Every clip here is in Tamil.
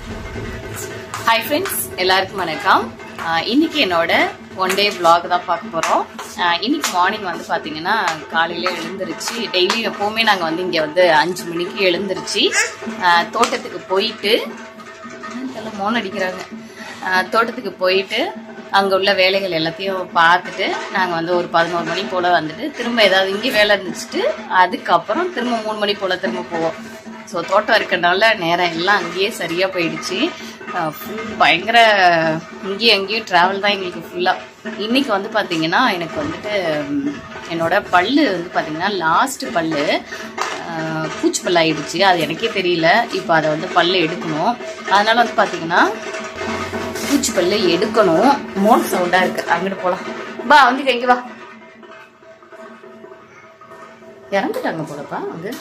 Hi friends, எல்லாருக்கும் வணக்கம். இன்னைக்கு என்னோட ஒன் டே vlog தான் பார்க்க போறோம். இன்னைக்கு மார்னிங் வந்து பாத்தீங்கன்னா காலையில எழுந்திருச்சு டெய்லி எப்பவுமே நாங்க வந்து இங்க வந்து 5 மணிக்கு எழுந்திருச்சு தோட்டத்துக்கு போயிட்டு மோன் அடிக்கிறாங்க. தோட்டத்துக்கு போயிட்டு அங்க உள்ள வேலைகள் எல்லாத்தையும் பார்த்துட்டு நாங்க வந்து ஒரு 11 மணி போல வந்துட்டு திரும்ப ஏதாவது இங்கே வேலை இருந்துச்சுட்டு அதுக்கப்புறம் திரும்ப 3 மணி போல திரும்ப போவோம். ஸோ தோட்டம் இருக்கிறதுனால நேரம் எல்லாம் அங்கேயே சரியா போயிடுச்சு. ஃபுல் பயங்கர இங்கேயும் அங்கேயும் ட்ராவல் தான் எங்களுக்கு ஃபுல்லாக. இன்னைக்கு வந்து பார்த்தீங்கன்னா எனக்கு வந்துட்டு என்னோட பல்லு வந்து பார்த்தீங்கன்னா லாஸ்ட் பல்லு பூச்சி பல்லு ஆயிடுச்சு. அது எனக்கே தெரியல. இப்போ அதை வந்து பல்லு எடுக்கணும். அதனால வந்து பார்த்தீங்கன்னா பூச்சி பல்லு எடுக்கணும். மோட் சவுண்டாக இருக்கு. அங்கிட்டு போகலாம். பா வந்து எங்கே வா. இறந்துட்டாங்க போலப்பா அங்கே.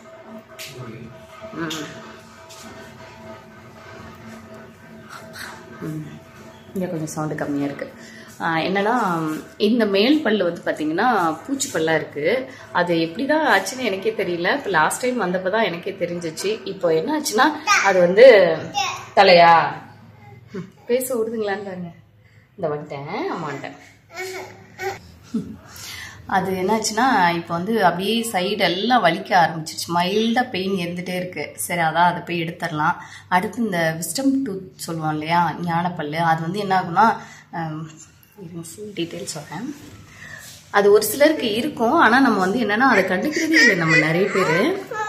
இங்கே கொஞ்சம் சவுண்டு கம்மியாக இருக்குது. என்னன்னா இந்த மேல் பல்லு வந்து பார்த்தீங்கன்னா பூச்சி பல்லாக இருக்குது. அது எப்படி தான் ஆச்சுன்னு எனக்கே தெரியல. இப்போ லாஸ்ட் டைம் வந்தப்போ தான் எனக்கே தெரிஞ்சிச்சு. இப்போ என்ன ஆச்சுன்னா அது வந்து தலையா பேச விடுதுங்களான்னு பாருங்க. இந்த வந்துட்டேன் அம்மான்ட்டேன். அது என்னாச்சுன்னா இப்போ வந்து அப்படியே சைடு எல்லாம் வலிக்க ஆரம்பிச்சிருச்சு. மைல்டாக பெயின் இருந்துகிட்டே இருக்கு. சரி அதான் அதை போய் எடுத்துடலாம். அடுத்து இந்த விஸ்டம் டூத் சொல்லுவோம் இல்லையா, ஞானப்பல்லு, அது வந்து என்ன ஆகும்னா ஃபுல் டீட்டெயில் சொல்கிறேன். அது ஒரு சிலருக்கு இருக்கும். ஆனால் நம்ம வந்து என்னன்னா அதை கண்டுக்கிறதே இல்லை நம்ம நிறைய பேர்.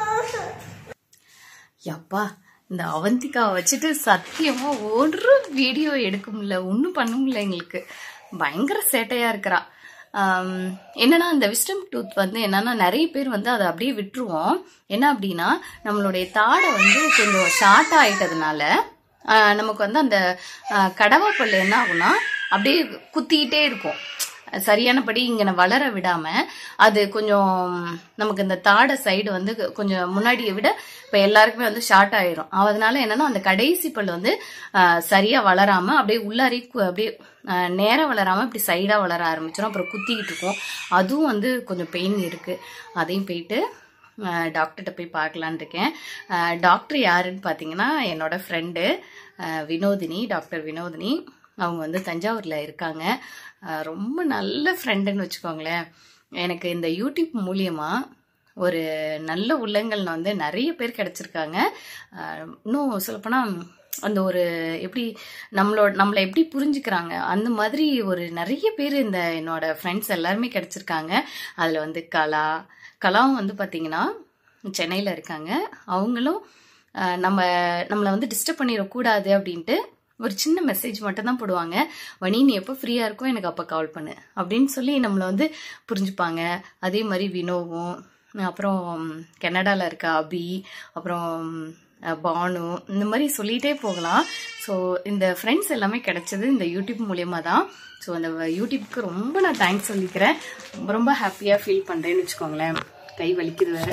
யப்பா இந்த அவந்திகாவை வச்சுட்டு சத்தியமா ஒரு வீடியோ எடுக்க முடியல, ஒன்றும் பண்ண முடியல. எங்களுக்கு பயங்கர சேட்டையா இருக்கிறா. என்னன்னா இந்த விஸ்டம் டூத் வந்து என்னன்னா நிறைய பேர் வந்து அதை அப்படியே விட்டுருவோம். என்ன அப்படின்னா நம்மளுடைய தாடை வந்து கொஞ்சம் ஷார்ட் ஆயிட்டதுனால நமக்கு வந்து அந்த கடவா பல்லு என்ன ஆகும்னா அப்படியே குத்திக்கிட்டே இருக்கும். சரியானபடி இங்கே வளர விடாம அது கொஞ்சம் நமக்கு இந்த தாடை சைடு வந்து கொஞ்சம் முன்னாடியை விட இப்போ எல்லாருக்குமே வந்து ஷார்ட் ஆயிரும். அதனால என்னன்னா அந்த கடைசி பல்லு வந்து சரியா வளராம அப்படியே உள்ளாரி அப்படியே நேரம் வளராம இப்படி சைடா வளர ஆரம்பிச்சிடும். அப்புறம் குத்திக்கிட்டு இருக்கும். அதுவும் வந்து கொஞ்சம் பெயின் இருக்கு. அதையும் போயிட்டு டாக்டர்கிட்ட போய் பார்க்கலான் இருக்கேன். டாக்டர் யாருன்னு பார்த்தீங்கன்னா என்னோட ஃப்ரெண்டு வினோதினி, டாக்டர் வினோதினி. அவங்க வந்து தஞ்சாவூர்ல இருக்காங்க. ரொம்ப நல்ல ஃப்ரெண்டுன்னு வச்சுக்கோங்களேன். எனக்கு இந்த யூடியூப் மூலியமா ஒரு நல்ல உள்ளங்கள் வந்து நிறைய பேர் கிடைச்சிருக்காங்க. இன்னும் சொல்லப்போனால் அந்த ஒரு எப்படி நம்மளை எப்படி புரிஞ்சுக்கிறாங்க அந்த மாதிரி ஒரு நிறைய பேர் இந்த என்னோட ஃப்ரெண்ட்ஸ் எல்லாருமே கிடைச்சிருக்காங்க. அதில் வந்து கலாவும் வந்து பார்த்தீங்கன்னா சென்னையில் இருக்காங்க. அவங்களும் நம்மளை வந்து டிஸ்டர்ப் பண்ணிடக்கூடாது அப்படின்ட்டு ஒரு சின்ன மெசேஜ் மட்டும் தான் போடுவாங்க. வனி நீ எப்போ ஃப்ரீயாக இருக்கும் எனக்கு அப்போ கால் பண்ணு அப்படின்னு சொல்லி நம்மளை வந்து புரிஞ்சுப்பாங்க. அதே மாதிரி வினோவும், அப்புறம் கனடாவில் இருக்க அபி, அப்புறம் பானு, இந்த மாதிரி சொல்லிகிட்டே போகலாம். ஸோ இந்த ஃப்ரெண்ட்ஸ் எல்லாமே கிடைச்சது இந்த யூடியூப் மூலியமாக தான். ஸோ அந்த யூடியூப்க்கு ரொம்ப நான் தேங்க்ஸ் சொல்லிக்கிறேன். ரொம்ப ரொம்ப ஹாப்பியாக ஃபீல் பண்ணுறேன்னு வச்சுக்கோங்களேன். கை வலிக்குது வேறு.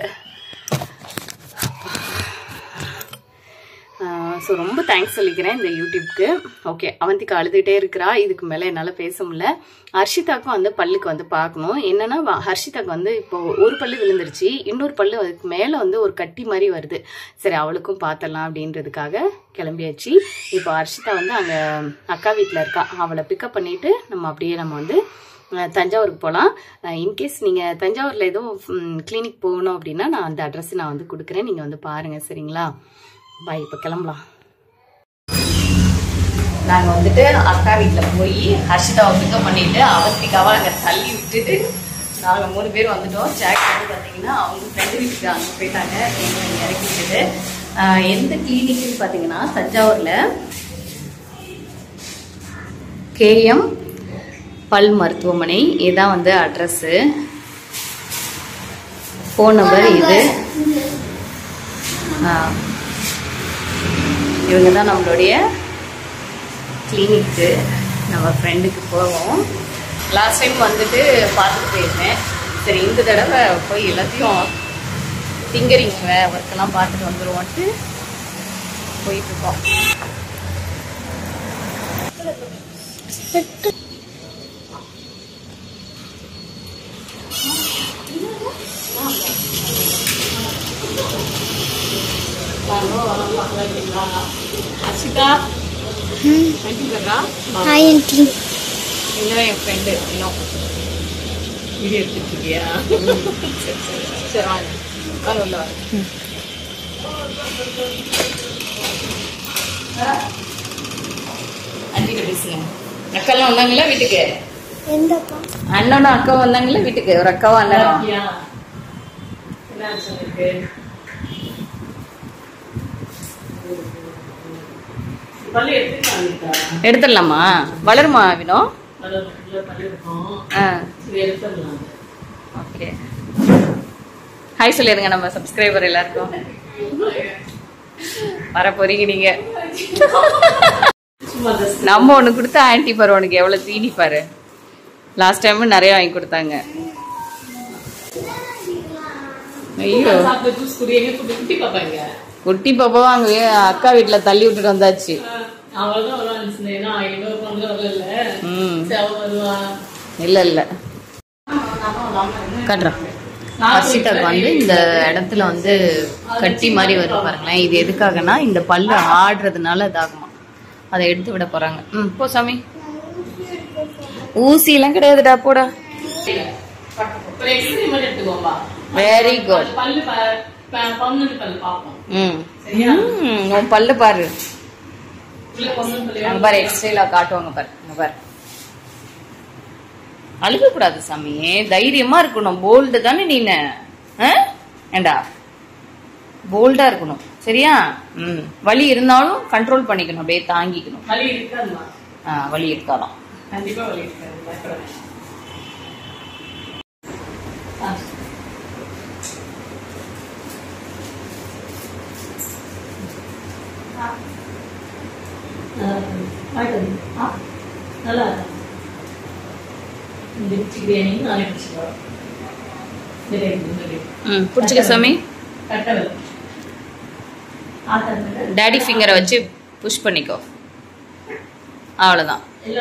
ஸோ ரொம்ப தேங்க்ஸ் சொல்லிக்கிறேன் இந்த யூடியூப்க்கு. ஓகே, அவந்திக்கு அழுதுகிட்டே இருக்கிறா. இதுக்கு மேலே என்னால் பேச முடியல. ஹர்ஷிதாக்கும் வந்து பல்லுக்கு வந்து பார்க்கணும். என்னன்னா ஹர்ஷிதாக்கு வந்து இப்போ ஒரு பல்லு விழுந்துருச்சு, இன்னொரு பல்லு அதுக்கு மேலே வந்து ஒரு கட்டி மாதிரி வருது. சரி அவளுக்கும் பார்த்தலாம் அப்படின்றதுக்காக கிளம்பியாச்சு. இப்போ ஹர்ஷிதா வந்து அங்கே அக்கா வீட்டில் இருக்கா. அவளை பிக்கப் பண்ணிட்டு நம்ம வந்து தஞ்சாவூருக்கு போகலாம். இன்கேஸ் நீங்கள் தஞ்சாவூரில் எதுவும் கிளினிக் போகணும் அப்படின்னா நான் அந்த அட்ரஸ் நான் வந்து கொடுக்குறேன். நீங்கள் வந்து பாருங்கள். சரிங்களா? பாய். இப்போ கிளம்பலாம். நாங்கள் வந்துட்டு அக்கா வீட்டில் போய் ஹர்ஷிதாவை பிக்கப் பண்ணிட்டு அவந்திகாவை அங்கே தள்ளி விட்டுட்டு நாங்கள் 3 பேர் வந்துட்டோம். ஜாக் வந்து பார்த்தீங்கன்னா அவங்க ஃப்ரெண்டு வீட்டுக்கு அங்கே போயிட்டாங்க. இறக்கி விட்டுட்டு எந்த கிளினிக்குன்னு பார்த்தீங்கன்னா தஞ்சாவூரில் KM பல் மருத்துவமனை. இதுதான் வந்து அட்ரஸ்ஸு. ஃபோன் நம்பர் இது. இவங்க தான் நம்மளுடைய கிளினிக்கு. நம்ம ஃப்ரெண்டுக்கு போவோம். லாஸ்ட் டைம் வந்துட்டு பார்த்துட்டு போயிருந்தேன். சரி இந்த தடவை போய் எல்லாத்தையும் திங்கரிங் ஒர்க்கெல்லாம் பார்த்துட்டு வந்துடுவோன்ட்டு போயிட்டுருக்கோம். அக்கா ஹாய் ஆண்டி. இன்னும் என் ஃப்ரெண்டு இன்னும் வீடியோ எடுத்துட்டு இருக்கியா? சரி வாங்க வாங்க உள்ள வாங்க. ஆண்டிகிட்ட பேசுங்க. அக்காலாம் வந்தாங்களா வீட்டுக்கு? எந்தப்பா? அண்ணனும் அக்காவும் வந்தாங்களா வீட்டுக்கு? ஒரு அக்காவும் அண்ணனும். எடுத்துடலாமா? வளருமா வினோ? ஓகே. ஹாய் சொல்லிடுங்க நம்ம சப்ஸ்கிரைபர் எல்லாருக்கும். வர போறீங்க நீங்க. நம்ம ஒண்ணு கொடுத்தா ஆன்டி பாரு உனக்கு எவ்வளவு தீனி பாரு. லாஸ்ட் டைம் நிறைய வாங்கி கொடுத்தாங்க. ஐயோ குட்டி பாப்பா அங்க அக்கா வீட்டுல தள்ளி விட்டுட்டு வந்தாச்சு. இல்ல இல்ல காட்டுறேன். ஹர்ஷிதாக்கு வந்து இந்த இடத்துல வந்து கட்டி மாதிரி வரும் பாருங்களேன். இது எதுக்காகனா இந்த பல்லு ஆடுறதுனால இதாகுமா, அதை எடுத்து விட போறாங்க. போ சாமி. ஊசி எல்லாம் கிடையாதுடா போடா. Very good. உன் பல்லு பாரு பாரு. எக்ஸ்ட்ரா காட்டுவாங்க பாரு. பாரு அழுக கூடாது சாமி, தைரியமா இருக்கணும். போல்டு தானே நீனு? ஏண்டா போல்டா இருக்கணும் சரியா? வலி இருந்தாலும் கண்ட்ரோல் பண்ணிக்கணும், அப்படியே தாங்கிக்கணும். வலி இருக்காதான் கண்டிப்பா வலி இருக்காது. நல்லா பிடிச்சிக்க சாமி. டாடி ஃபிங்கரை வச்சு புஷ் பண்ணிக்கோ, அவ்வளவுதான்.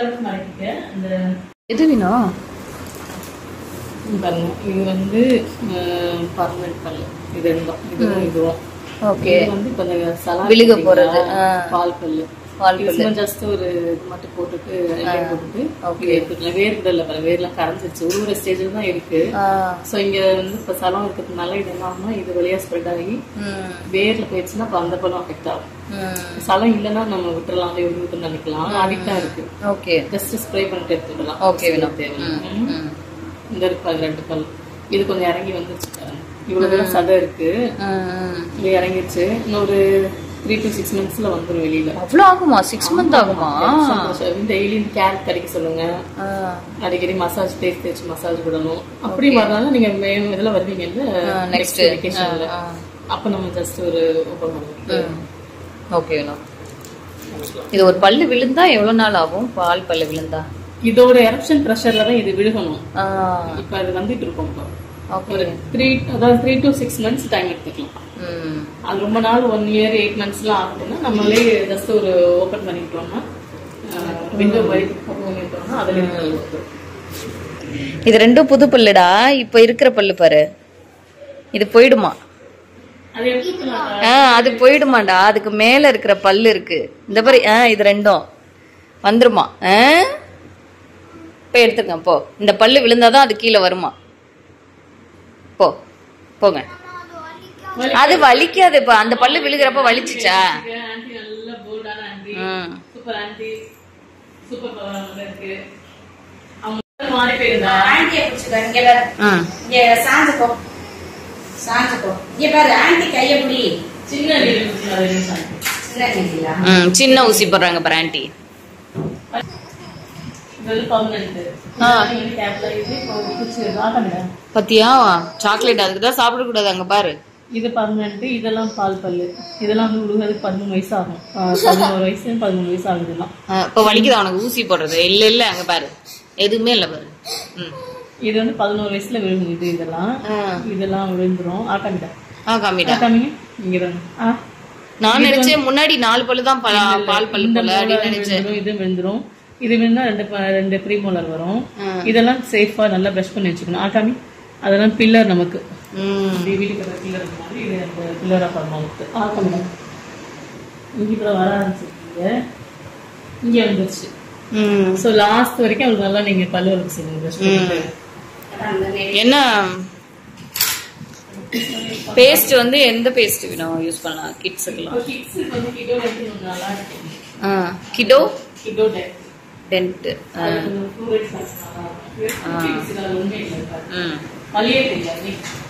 எது வேணும் பாருங்க. இது வந்து பர்மனன்ட் பல்லு. இது இதுவும் ஓகே. வந்து கொஞ்சம் விழுக போறது பால் பல்லு. ஜஸ்ட் ஒரு மட்டும் போட்டுட்டு வேர்க்கடல வேர்லாம் கரைஞ்சிருச்சு. ஒரு ஸ்டேஜ்ல தான் இருக்கு. சோ இங்க வந்து இப்ப சலம் இருக்கிறதுனால இது என்ன ஆகும்னா இது வழியா ஸ்ப்ரெட் ஆகி வேர்ல போயிடுச்சுன்னா அந்த பழம் அஃபெக்ட் ஆகும். சலம் இல்லைன்னா நம்ம விட்டுறலாம், விட்டு நினைக்கலாம். அடிக்டா இருக்கு. ஓகே, ஜஸ்ட் ஸ்ப்ரே பண்ணிட்டு எடுத்துடலாம். ஓகே, இந்த இருக்கு ரெண்டு பல். இது கொஞ்சம் இறங்கி வந்துருச்சு பாருங்க. இவ்வளவு சதை இருக்கு, இது இறங்கிருச்சு. இன்னொரு 3 to 6 monthsல வந்துரும் வெளியில. அவ்வளவு ஆகுமா? 6 months ஆகுமா? டெய்லி கேர் கிடைக்க சொல்லுங்க. அடிக்கடி மசாஜ் தேய்ச்சி மசாஜ் விடணும். அப்படி வரனால நீங்க இதுல வருவீங்கல்ல நெக்ஸ்ட் வெகேஷன்ல, அப்ப நம்ம ஜஸ்ட் ஒரு ஓபன் பண்ணுவோம். ஓகே. இது ஒரு பல்லு விழுந்தா எவ்வளவு நாள் ஆகும்? பால் பல்லு விழுந்தா இதோட எரப்ஷன் பிரஷர்ல தான் இது விழுகணும். இப்ப அது வந்துட்டு இருக்கும். ஒரு 3 to 6 months டைம் எடுத்துக்கலாம். அது ரொம்ப நாள் 1 year 8 months எல்லாம் ஆகுதுன்னா நம்மளே ஜஸ்ட் ஒரு ஓபன் பண்ணிட்டோம்னா விண்டோ பண்ணிட்டோம்னா அதுல இது ரெண்டும் புது பல்லுடா. இப்ப இருக்கிற பல்லு பாரு, இது போயிடுமா? அது போயிடுமாடா. அதுக்கு மேல இருக்கிற பல்லு இருக்கு இந்த பாரு. இது ரெண்டும் வந்துருமா? போய் எடுத்துக்க போ. இந்த பல்லு விழுந்தாதான் அது கீழே வருமா? போங்க. அது வலிக்காது. இப்ப அந்த பல்லு விழுகிறப்ப வலிச்சுச்சா? சின்ன ஊசி போடுறாங்க பாரு ஆண்டி. பத்தியா சாக்லேட் அதுக்குதான் சாப்பிட கூடாது. அங்க பாரு, இது பர்மனன்ட். இதெல்லாம் பால் பல்லு. இதெல்லாம் விழுகிறதுக்கு 13 வயசு ஆகும். 11 வயசு 13 வயசு ஆகுதுலாம். இப்ப வலிக்குதா உனக்கு ஊசி போடுறது? இல்ல இல்ல, அங்க பாரு எதுவுமே இல்ல பாரு. இது வந்து 11 வயசுல விழுகும். இதெல்லாம் விழுந்துரும். காமிங்க. இங்க நான் நினைச்சேன் முன்னாடி 4 பல்லு தான் பால் பல்லு போல அப்படின்னு நினைச்சேன். இது விழுந்துரும். இது விழுந்தா 2 ப்ரீமோலர் வரும். இதெல்லாம் சேஃபா நல்லா பிரஷ் பண்ணி வச்சுக்கணும். ஆகாமி அதெல்லாம் பில்லர் நமக்கு வீட்டுக்கு பில்லர் மாதிரி. இது பில்லரா பண்ணுவோம். ஆகாமி இங்க வர ஆரம்பிச்சு இங்கே வந்துருச்சு. ஸோ லாஸ்ட் வரைக்கும் அவளுக்கு நல்லா நீங்கள் பல்லு வளர்க்க சொல்லுங்க. என்ன பேஸ்ட் வந்து எந்த பேஸ்ட் வேணும் யூஸ் பண்ணலாம் கிட்ஸுக்குலாம்? கிட்ஸுக்கு வந்து கிடோ டென்ட் நல்லா இருக்கும். கிடோ கிடோ டென்ட் வலியே தெரியாது.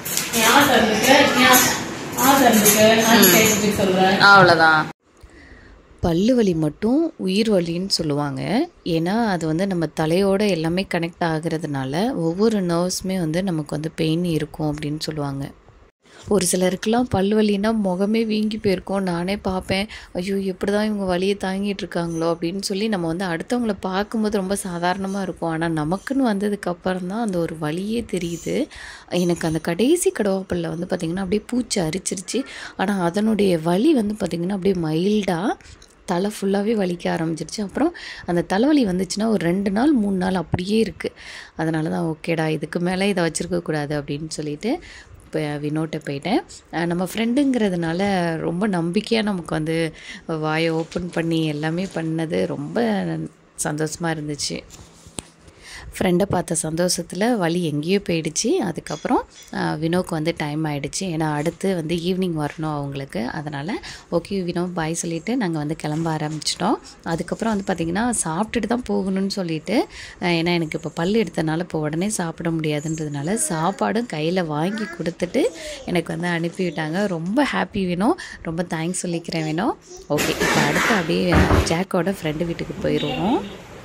அவ்வளோதான். பல்லு வலி மட்டும் உயிர் வலின்னு சொல்லுவாங்க. ஏன்னா அது வந்து நம்ம தலையோட எல்லாமே கனெக்ட் ஆகுறதுனால ஒவ்வொரு நர்வ்ஸுமே வந்து நமக்கு வந்து பெயின் இருக்கும் அப்படின்னு சொல்லுவாங்க. ஒரு சிலருக்குலாம் பல் வலின்னா முகமே வீங்கி போயிருக்கோம். நானே பார்ப்பேன், ஐயோ எப்படி தான் இவங்க வலியை தாங்கிட்டு இருக்காங்களோ அப்படின்னு சொல்லி நம்ம வந்து அடுத்தவங்கள பார்க்கும்போது ரொம்ப சாதாரணமாக இருக்கும். ஆனால் நமக்குன்னு வந்ததுக்கப்புறம் தான் அந்த ஒரு வலியே தெரியுது. எனக்கு அந்த கடைசி கடவாப்பல்ல வந்து பார்த்திங்கன்னா அப்படியே பூச்சி அரிச்சிருச்சு. ஆனால் அதனுடைய வலி வந்து பார்த்திங்கன்னா அப்படியே மைல்டாக தலை ஃபுல்லாகவே வலிக்க ஆரம்பிச்சிருச்சு. அப்புறம் அந்த தலைவலி வந்துச்சுன்னா ஒரு 2 நாள் 3 நாள் அப்படியே இருக்குது. அதனால தான் ஓகேடா இதுக்கு மேலே இதை வச்சுருக்கக்கூடாது அப்படின்னு சொல்லிட்டு இப்போ வினோட்ட போயிட்டேன். நம்ம ஃப்ரெண்டுங்கிறதுனால ரொம்ப நம்பிக்கையாக நமக்கு வந்து வாயை ஓப்பன் பண்ணி எல்லாமே பண்ணது ரொம்ப சந்தோஷமாக இருந்துச்சு. ஃப்ரெண்டை பார்த்த சந்தோஷத்தில் வலி எங்கேயோ போயிடுச்சு. அதுக்கப்புறம் வினோக்கு வந்து டைம் ஆகிடுச்சு. ஏன்னா அடுத்து வந்து ஈவினிங் வரணும் அவங்களுக்கு. அதனால் ஓகே வினோ பாய் சொல்லிவிட்டு நாங்கள் வந்து கிளம்ப ஆரம்பிச்சிட்டோம். அதுக்கப்புறம் வந்து பார்த்திங்கன்னா சாப்பிட்டுட்டு தான் போகணும்னு சொல்லிவிட்டு, ஏன்னா எனக்கு இப்போ பல் எடுத்தனால இப்போ உடனே சாப்பிட முடியாதுன்றதுனால சாப்பாடும் கையில் வாங்கி கொடுத்துட்டு எனக்கு வந்து அனுப்பிவிட்டாங்க. ரொம்ப ஹாப்பி வினோ, ரொம்ப தேங்க்ஸ் சொல்லிக்கிறேன் வினோ. ஓகே இப்போ அடுத்து அப்படியே ஜாக்கோட ஃப்ரெண்டு வீட்டுக்கு போயிடுவோம்.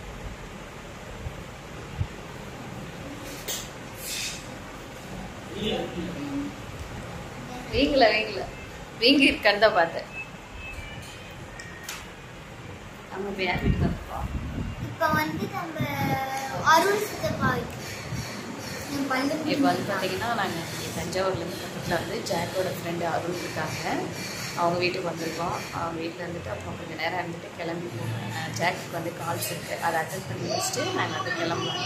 வீங்கி இருக்கான்னு தான் பார்த்தேன். இப்போ வந்து நம்ம அருள் சித்தப்பா இப்போ வந்து பார்த்தீங்கன்னா நாங்கள் தஞ்சாவூர்லேருந்து பக்கத்தில் வந்து ஜாக்கோட ஃப்ரெண்டு அருள் இருக்காங்க. அவங்க வீட்டுக்கு வந்திருக்கோம். அவங்க வீட்டில் இருந்துட்டு அப்புறம் கொஞ்சம் நேரம் இருந்துட்டு கிளம்பி போவோம். ஜாக்குக்கு வந்து கால்ஸ் இருக்குது, அதை அட்டென்ட் பண்ணி வச்சுட்டு நாங்கள் வந்து கிளம்பலாம்.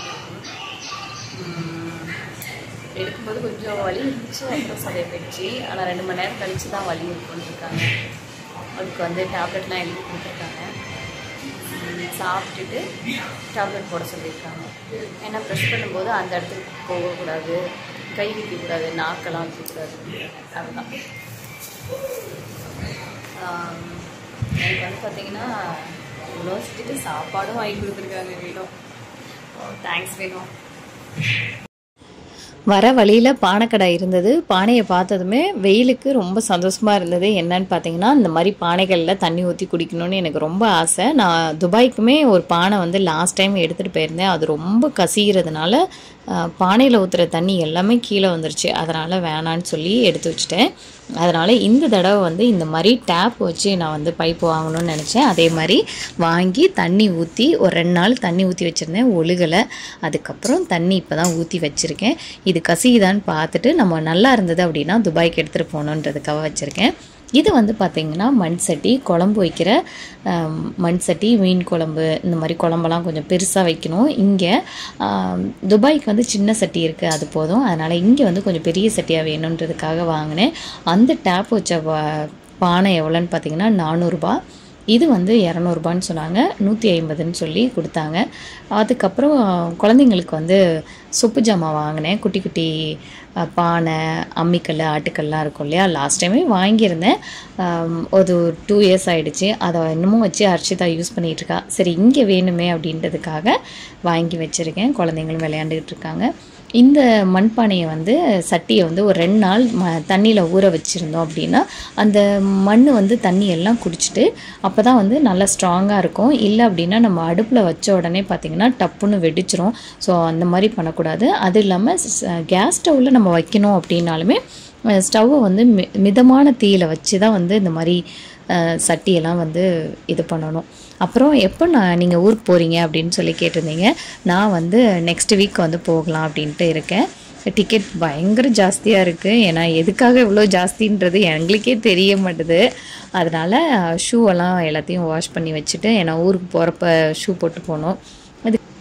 எடுக்கும்போது கொஞ்சம் வலி இருந்துச்சு, அப்புறம் சரியாக போயிடுச்சு. ஆனால் 2 மணி நேரம் கழித்து தான் வலி இருக்குன்னு இருக்காங்க. அதுக்கு வந்து டேப்லெட்லாம் எழுதி கொடுத்துருக்காங்க. சாப்பிட்டுட்டு டேப்லெட் போட சொல்லியிருக்காங்க. ஏன்னா ப்ரெஷ் பண்ணும்போது அந்த இடத்துக்கு போகக்கூடாது, கை வைக்கக்கூடாது, நாக்கெல்லாம் வைக்கக்கூடாது. அதுதான் எனக்கு வந்து பார்த்திங்கன்னா இவ்வளோ சுற்றிட்டு சாப்பாடும் வாங்கி கொடுத்துருக்காங்க. வேணும், தேங்க்ஸ் வேணும். வர வழியில் பானைக்கடை இருந்தது. பானையை பார்த்ததுமே வெயிலுக்கு ரொம்ப சந்தோஷமாக இருந்தது. என்னன்னு பார்த்தீங்கன்னா இந்த மாதிரி பானைகளில் தண்ணி ஊற்றி குடிக்கணும்னு எனக்கு ரொம்ப ஆசை. நான் துபாய்க்குமே ஒரு பானை வந்து லாஸ்ட் டைம் எடுத்துகிட்டு போயிருந்தேன். அது ரொம்ப கசிகிறதுனால பானையில் ஊற்றுற தண்ணி எல்லாமே கீழே வந்துருச்சு. அதனால் வேணான்னு சொல்லி எடுத்து வச்சுட்டேன். அதனால் இந்த தடவை வந்து இந்த மாதிரி டேப் வச்சு நான் வந்து பைப்பு வாங்கணும்னு நினச்சேன். அதே மாதிரி வாங்கி தண்ணி ஊற்றி ஒரு 2 நாள் தண்ணி ஊற்றி வச்சுருந்தேன், ஒழுகலை. அதுக்கப்புறம் தண்ணி இப்போ தான் ஊற்றி வச்சுருக்கேன். இது கசிதான்னு பார்த்துட்டு நம்ம நல்லா இருந்தது அப்படின்னா துபாய்க்கு எடுத்துகிட்டு போகணுன்றதுக்காக வச்சுருக்கேன். இது வந்து பார்த்திங்கன்னா மண் சட்டி, குழம்பு வைக்கிற மண் சட்டி, மீன் குழம்பு இந்த மாதிரி குழம்பெல்லாம் கொஞ்சம் பெருசாக வைக்கணும். இங்கே துபாய்க்கு வந்து சின்ன சட்டி இருக்குது, அது போதும். அதனால் இங்கே வந்து கொஞ்சம் பெரிய சட்டியாக வேணுன்றதுக்காக வாங்கினேன். அந்த டேப் வச்ச பானை எவ்வளோன்னு பார்த்திங்கன்னா 400 ரூபா. இது வந்து 200 ரூபான்னு சொன்னாங்க, 150ன்னு சொல்லி கொடுத்தாங்க. அதுக்கப்புறம் குழந்தைங்களுக்கு வந்து சொப்பு ஜாமான் வாங்கினேன். குட்டி குட்டி பானை, அம்மிக்கல், ஆட்டுக்கல்லாம் இருக்கும் இல்லையா, லாஸ்ட் டைமே வாங்கியிருந்தேன். ஒரு 2 இயர்ஸ் ஆகிடுச்சு. அதை இன்னமும் வச்சு ஹர்ஷிதா யூஸ் பண்ணிகிட்ருக்கா. சரி இங்கே வேணுமே அப்படின்றதுக்காக வாங்கி வச்சுருக்கேன். குழந்தைங்களும் விளையாண்டுக்கிட்டு இருக்காங்க. இந்த மண்பானையை வந்து சட்டியை வந்து ஒரு 2 நாள் தண்ணியில் ஊற வச்சுருந்தோம் அப்படின்னா அந்த மண் வந்து தண்ணி எல்லாம் குடிச்சிட்டு அப்போ தான் வந்து நல்லா ஸ்ட்ராங்காக இருக்கும். இல்லை அப்படின்னா நம்ம அடுப்பில் வச்ச உடனே பார்த்திங்கன்னா டப்புன்னு வெடிச்சிரும். ஸோ அந்த மாதிரி பண்ணக்கூடாது. அது இல்லாமல் கேஸ் ஸ்டவ்வில் நம்ம வைக்கணும் அப்படின்னாலுமே ஸ்டவ்வை வந்து மிதமான தீயில் வச்சு தான் வந்து இந்த மாதிரி சட்டியெல்லாம் வந்து இது பண்ணணும். அப்புறம் எப்போ நீங்கள் ஊருக்கு போகிறீங்க அப்படின்னு சொல்லி கேட்டிருந்தீங்க. நான் வந்து நெக்ஸ்ட் வீக் வந்து போகலாம் அப்படின்ட்டு இருக்கேன். டிக்கெட் பயங்கர ஜாஸ்தியாக இருக்குது. ஏன்னா எதுக்காக இவ்வளோ ஜாஸ்தின்றது எங்களுக்கே தெரிய மாட்டுது. அதனால் ஷூவெல்லாம் எல்லாத்தையும் வாஷ் பண்ணி வச்சுட்டு, ஏன்னா ஊருக்கு போகிறப்ப ஷூ போட்டு போகணும்.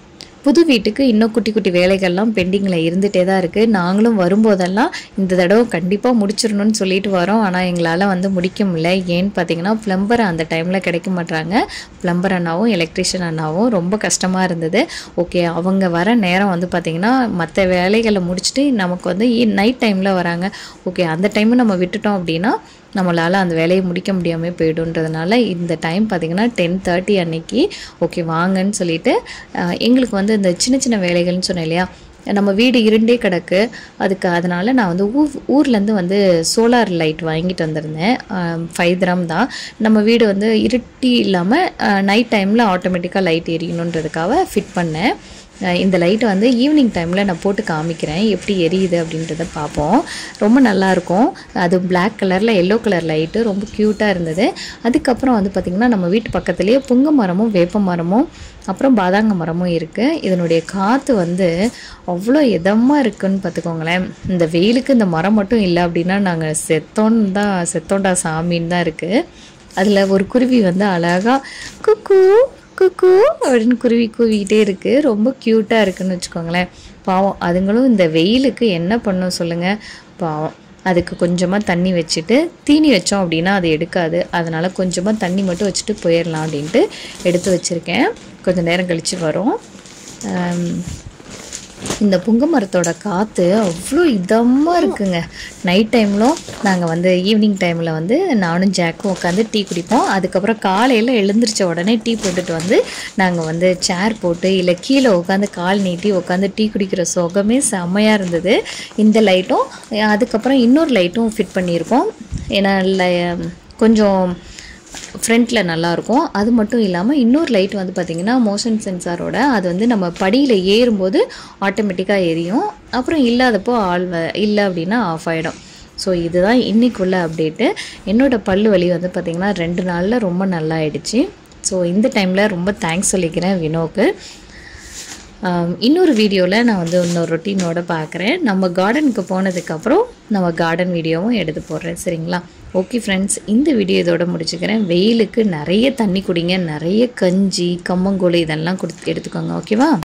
புது வீட்டுக்கு இன்னும் குட்டி குட்டி வேலைகள்லாம் பெண்டிங்கில் இருந்துகிட்டே தான் இருக்குது. நாங்களும் வரும்போதெல்லாம் இந்த தடவை கண்டிப்பாக முடிச்சிடணும்னு சொல்லிட்டு வரோம். ஆனால் எங்களால் வந்து முடிக்க முடியல. ஏன்னு பார்த்தீங்கன்னா ப்ளம்பர் அந்த டைமில் கிடைக்க மாட்டாங்க. ப்ளம்பர் அண்ணாவும் எலக்ட்ரிஷியன் அண்ணாவும் ரொம்ப கஷ்டமாக இருந்தது. ஓகே, அவங்க வர நேரம் வந்து பார்த்திங்கன்னா மற்ற வேலைகளை முடிச்சுட்டு நமக்கு வந்து நைட் டைமில் வராங்க. ஓகே, அந்த டைமு நம்ம விட்டுட்டோம் அப்படின்னா நம்மளால் அந்த வேலையை முடிக்க முடியாமல் போய்டுன்றதுனால இந்த டைம் பார்த்திங்கன்னா 10:30 அன்னைக்கு ஓகே வாங்கன்னு சொல்லிட்டு எங்களுக்கு வந்து இந்த சின்ன சின்ன வேலைகள்னு சொன்னேன் இல்லையா, நம்ம வீடு இருண்டே கிடக்கு. அதனால் நான் வந்து ஊர்லேருந்து வந்து சோலார் லைட் வாங்கிட்டு வந்திருந்தேன். 5 dirham தான். நம்ம வீடு வந்து இருட்டி இல்லாமல் நைட் டைமில் ஆட்டோமேட்டிக்காக லைட் எரியணுன்றதுக்காக ஃபிட் பண்ணேன். இந்த லைட்டை வந்து ஈவினிங் டைமில் நான் போட்டு காமிக்கிறேன் எப்படி எரியுது அப்படின்றத பார்ப்போம். ரொம்ப நல்லாயிருக்கும். அது பிளாக் கலரில் எல்லோ கலர் லைட்டு ரொம்ப க்யூட்டாக இருந்தது. அதுக்கப்புறம் வந்து பார்த்திங்கன்னா நம்ம வீட்டு பக்கத்துலேயே புங்க மரமும் வேப்ப மரமும் அப்புறம் பாதாங்க மரமும் இருக்குது. இதனுடைய காற்று வந்து அவ்வளோ இதமாக இருக்குன்னு பார்த்துக்கோங்களேன். இந்த வெயிலுக்கு இந்த மரம் மட்டும் இல்லை அப்படின்னா நாங்கள் செத்தோண்டா சாமின்னு தான் இருக்குது. அதில் ஒரு குருவி வந்து அழகாக குக்கு குக்கு அப்படின்னு குருவி கூவிக்கிட்டே இருக்குது. ரொம்ப க்யூட்டாக இருக்குதுன்னு வச்சுக்கோங்களேன். பாவம் அதுங்களும் இந்த வெயிலுக்கு என்ன பண்ணும் சொல்லுங்கள். பாவம் அதுக்கு கொஞ்சமாக தண்ணி வச்சுட்டு தீனி வச்சோம் அப்படின்னா அது எடுக்காது. அதனால் கொஞ்சமாக தண்ணி மட்டும் வச்சுட்டு போயிடலாம் அப்படின்ட்டு எடுத்து வச்சுருக்கேன். கொஞ்சம் நேரம் கழித்து வரும். இந்த புங்க மரத்தோட காற்று அவ்வளோ இதமாக இருக்குங்க. நைட் டைம்லும் நாங்கள் வந்து ஈவினிங் டைமில் வந்து நானும் ஜாக்கும் உட்காந்து டீ குடிப்போம். அதுக்கப்புறம் காலையில் எழுந்திரிச்ச உடனே டீ போட்டுட்டு வந்து நாங்கள் வந்து சேர் போட்டு இல்லை கீழே உட்காந்து கால் நீட்டி உட்காந்து டீ குடிக்கிற சுகமே செம்மையாக இருந்தது. இந்த லைட்டும் அதுக்கப்புறம் இன்னொரு லைட்டும் ஃபிட் பண்ணியிருக்கோம். ஏன்னா கொஞ்சம் ஃப்ரண்ட்டில் நல்லாயிருக்கும். அது மட்டும் இல்லாமல் இன்னொரு லைட் வந்து பார்த்திங்கன்னா மோஷன் சென்சாரோட அது வந்து நம்ம படியில் ஏறும்போது ஆட்டோமேட்டிக்காக எரியும். அப்புறம் இல்லாதப்போ இல்லை அப்படின்னா ஆஃப் ஆகிடும். ஸோ இதுதான் இன்றைக்குள்ள அப்டேட்டு. என்னோடய பல்லு வலி வந்து பார்த்திங்கன்னா 2 நாளில் ரொம்ப நல்லா ஆயிடுச்சு. ஸோ இந்த டைமில் ரொம்ப தேங்க்ஸ் சொல்லிக்கிறேன் வினோக்கு. இன்னொரு வீடியோவில் நான் வந்து இன்னொரு ரொட்டீனோட பார்க்குறேன். நம்ம கார்டனுக்கு போனதுக்கப்புறம் நம்ம கார்டன் வீடியோவும் எடுத்து போடுறேன். சரிங்களா? ஓகே ஃப்ரெண்ட்ஸ், இந்த வீடியோ இதோட முடிச்சுக்கிறேன். வெயிலுக்கு நிறைய தண்ணி குடிங்க, நிறைய கஞ்சி கம்மங்கூழ் இதெல்லாம் எடுத்துக்கோங்க. ஓகேவா?